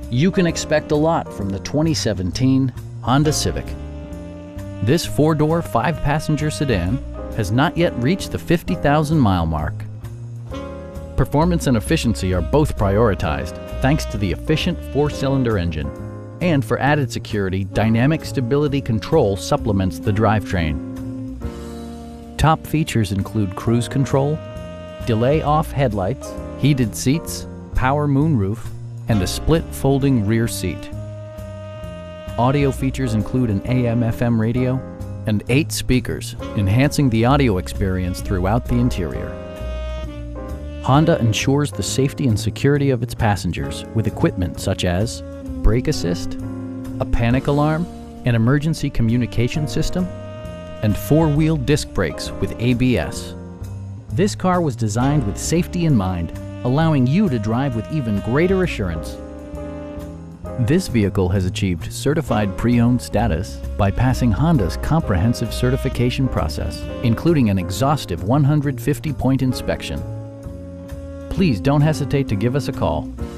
You can expect a lot from the 2017 Honda Civic. This four-door, five-passenger sedan has not yet reached the 50,000-mile mark. Performance and efficiency are both prioritized thanks to the efficient four-cylinder engine. And for added security, dynamic stability control supplements the drivetrain. Top features include cruise control, delay-off headlights, heated seats, power moonroof, and a split folding rear seat. Audio features include an AM/FM radio and 8 speakers, enhancing the audio experience throughout the interior. Honda ensures the safety and security of its passengers with equipment such as brake assist, a panic alarm, an emergency communication system, and four-wheel disc brakes with ABS. This car was designed with safety in mind, allowing you to drive with even greater assurance. This vehicle has achieved certified pre-owned status by passing Honda's comprehensive certification process, including an exhaustive 150-point inspection. Please don't hesitate to give us a call.